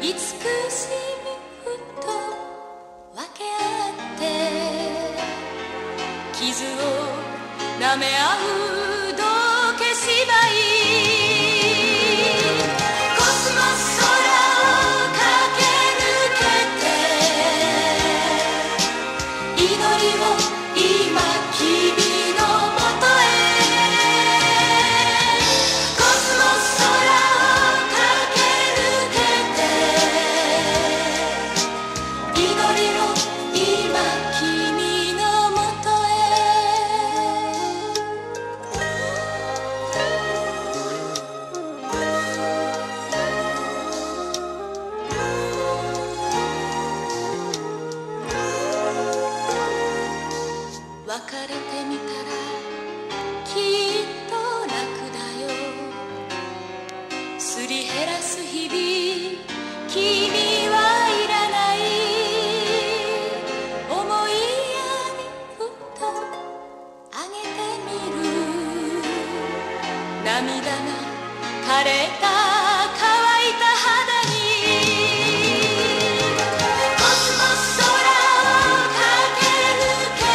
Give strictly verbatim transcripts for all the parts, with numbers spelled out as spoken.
慈しみふと分け合って傷を舐め合う道化芝居コスモス空を駆け抜けて祈りを今君のもとへコスモス空を駆け抜けて祈りを今君のもと別れてみたらきっと楽だよすり減らす日々君はいらない思いやりふとあげてみる涙が枯れた乾いた肌にコスモス空を駆け抜け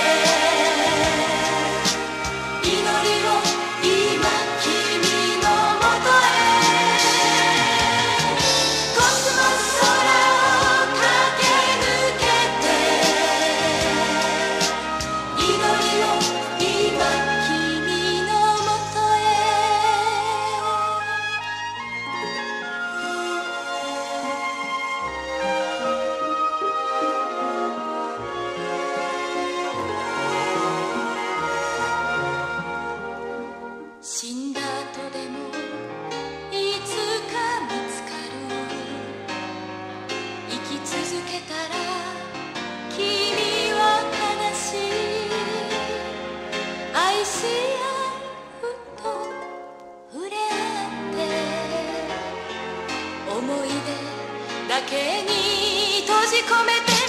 て祈りを今君のもとへコスモス空を駆け抜けて祈りを今君のもとへ死んだ後でもいつか見つかる生き続けたら君は悲しい愛し合うふと触れ合って思い出だけに閉じ込めて